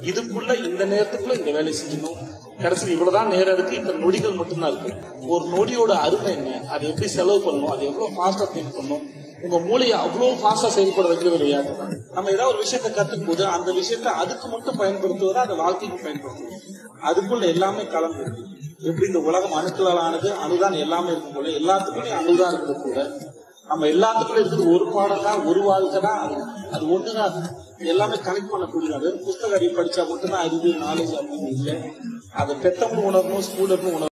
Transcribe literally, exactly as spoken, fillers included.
இதுக்குள்ள இந்த நேரத்துக்குள்ள இந்த வேலையை செஞ்சணும். கடைசி இவ்வளவுதான் நேரம் இருக்கு, இந்த நொடிகள் மட்டும்தான் இருக்கு. ஒரு நொடியோட அருமை என்ன, அதை எப்படி செலவு பண்ணணும், அதை எவ்வளவு ஃபாஸ்டா திங்க் பண்ணணும். உங்க மூளையை அவ்வளவு ஃபாஸ்டா செயல்பட வைக்கிறது விளையாட்டு. நம்ம ஏதாவது ஒரு விஷயத்த கத்துக்கும் போது அந்த விஷயத்த அதுக்கு மட்டும் பயன்படுத்துவதா அந்த வாழ்க்கைக்கு பயன்படுத்துவோம். அதுக்குள்ள எல்லாமே கலந்து எப்படி இந்த உலகம் அணுக்களால் ஆனது, அணுதான் எல்லாமே இருக்கும் போல எல்லாத்துக்குள்ளே அணுதான் இருக்கிறது கூட. நம்ம எல்லாத்துக்குள்ள இருக்கிறது ஒரு பாடம் தான், ஒரு வாழ்க்கை தான். அது அது ஒண்ணுதான் எல்லாமே கனெக்ட் பண்ணக்கூடியது. புத்தக அறிவு படிச்சா மட்டும்தான் அறிவு நாலேஜ் அப்படின்னு இல்லை. அதை பெத்தவங்களும் உணரணும், ஸ்கூலரும் உணரணும்.